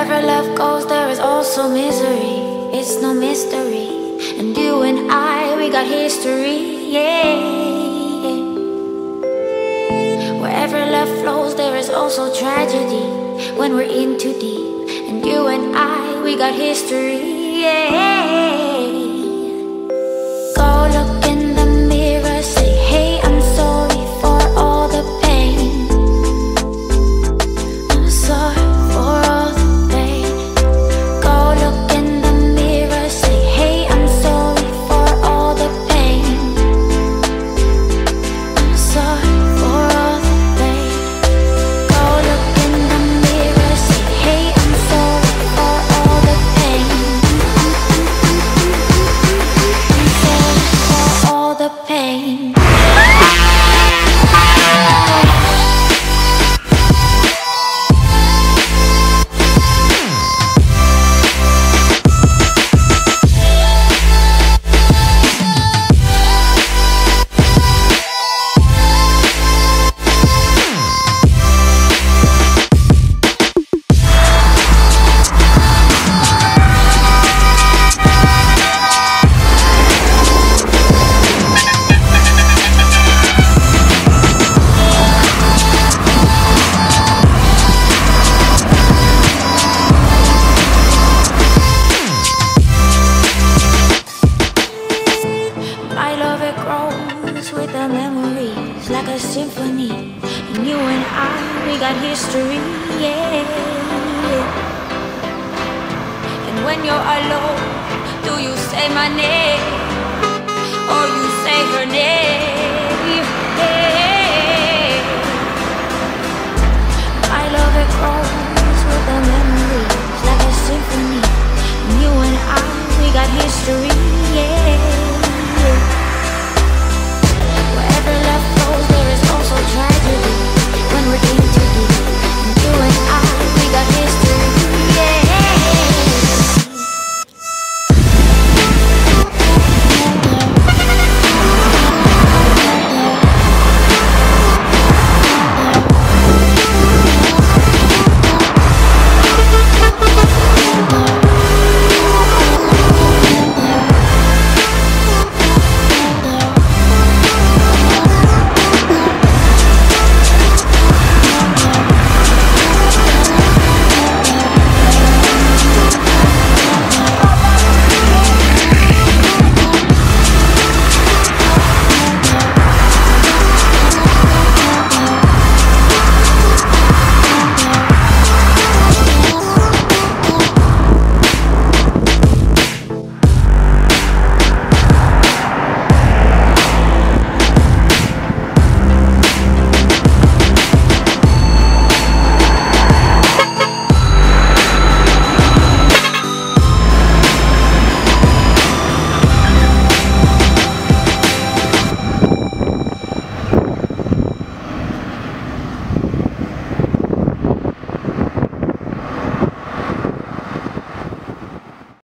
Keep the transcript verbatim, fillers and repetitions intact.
Wherever love goes, there is also misery. It's no mystery. And you and I, we got history, yeah. Wherever love flows, there is also tragedy when we're in too deep. And you and I, we got history, yeah. Go look in the mirror, say, hey, I'm sorry for all the pain. I'm sorry for all the pain. Go look in the mirror, say, hey, I'm sorry for all the pain. I'm sorry for all the pain. Go look in the mirror, say, hey, I'm sorry for all the pain. I'm sorry for all the pain. My love, it grows with the memories like a symphony. And you and I, we got history, yeah. And when you're alone, do you say my name or you say her name?